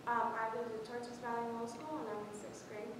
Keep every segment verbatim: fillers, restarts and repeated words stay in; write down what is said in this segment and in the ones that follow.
Um, I go to Toulouse Middle School and I'm in sixth grade.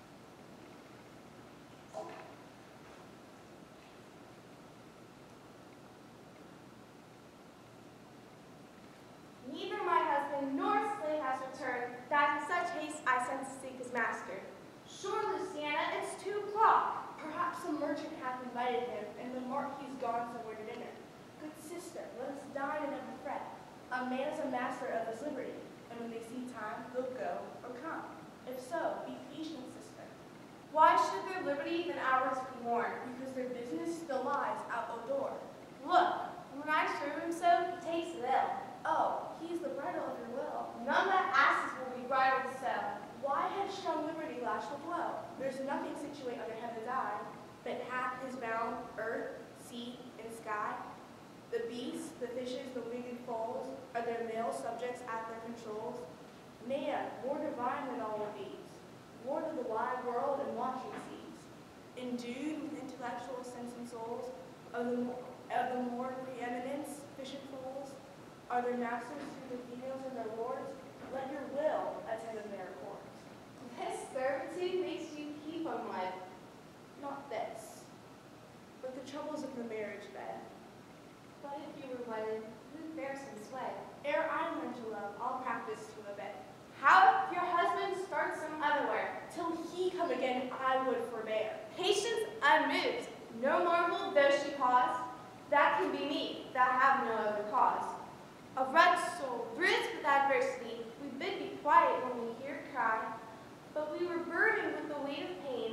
Neither my husband nor slave has returned, that in such haste I sent to seek his master. Sure, Luciana, it's two o'clock. Perhaps some merchant hath invited him, and the marquis gone somewhere to dinner. Good sister, let us dine and never fret. A man is a master of his liberty, and when they see time, they'll go or come. If so, be patient, sister. Why should their liberty than ours be more? Because their business still lies out the door. Look, when I serve him so, he takes it ill. Oh, he's the bridle of your will. None but asses will be bridled so. Why had strong liberty lashed the blow? There's nothing situate under heaven's eye, but hath his bound earth, sea, and sky. The beasts, the fishes, the winged foals, are their male subjects at their controls. Man, more divine than all of these, lord of the wide world and watching seas, endued with intellectual sense and souls, of the more, of the more preeminence, fishing foals, are their masters through the females and their lords. Let your will attend in their courts. This servitude makes you keep on life. Not this, but the troubles of the marriage bed. But if you were wedded, who'd bear some sway? Ere I learn to love, I'll practice to obey. How if your husband starts some otherwhere? Till he come again, I would forbear. Patience unmoved, no marvel though she cause, that can be me, that have no other cause. A wretched soul, bruised with adversity, we bid be quiet when we hear it cry, but we were burdened with the weight of pain,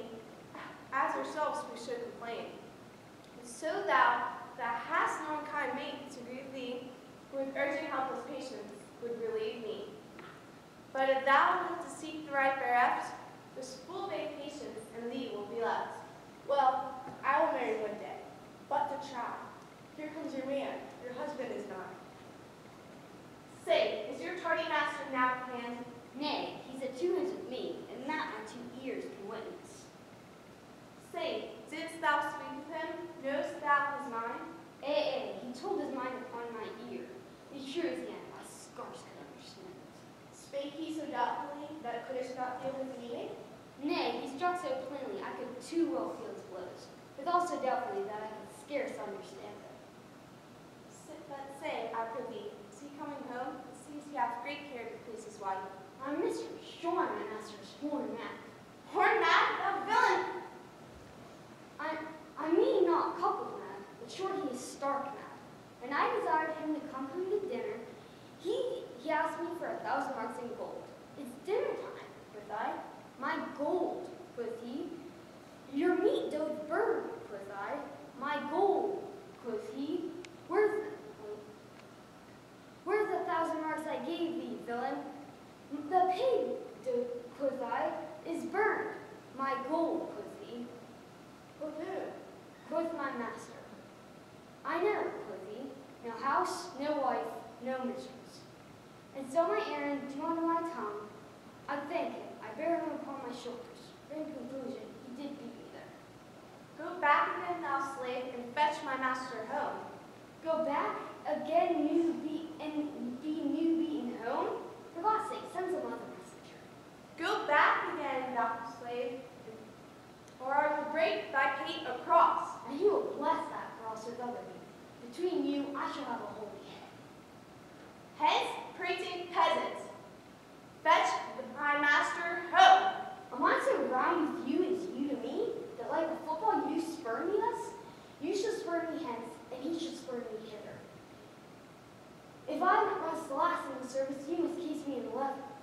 as ourselves we should complain. And so thou, that hast no kind mate to grieve thee, with urgent helpless patience, would relieve me. But if thou wilt to seek the right bereft, this full vain patience in thee will be left. Well, I will marry one day, but to try. Here comes your man, your husband is nigh. Say, is your tardy master now at hand? Nay, he's at two hands with me, and that my two ears can witness. Say, didst thou speak with him? Knowest thou his mind? Eh, eh, he told his mind upon my ear. Be sure as yet, I scarce could understand it. Spake he so doubtfully that couldst not feel his meaning? Nay, he struck so plainly I could too well feel his blows, but also doubtfully that I could scarce understand them. But say, I prithee, is he coming home? It seems he hath great care to please his wife. My mistress, shorn my master's horn neck. Horn mad, thou villain! I, I mean not coupled mad, but sure he is stark mad. When I desired him to come home to dinner, he, he asked me for a thousand marks in gold. It's dinner time, quoth I. My gold, quoth he. Your meat doth burn, quoth I. My gold, quoth he. Where's the, where's the thousand marks I gave thee, villain? The pig, doth, quoth I, is burned. My gold, quoth he. Quoth who? Quoth my master. I know, quoth he. No house, no wife, no mistress. And so my errand due unto my tongue, I thank him, I bear him upon my shoulders. For in conclusion, he did beat me there. Go back again, thou slave, and fetch my master home. Go back again, new beat and be new beaten home? For God's sake, send some other messenger. Go back again, thou slave, or I will break thy pate across. And he will bless that cross with other meat. Between you, I shall have a holy head. Hence, prating peasant, fetch my master home. Am I so round with you as you to me, that like a football you spurn me thus? You shall spurn me hence, and he should spurn me hither. If I must last in the service, you must case me in leather.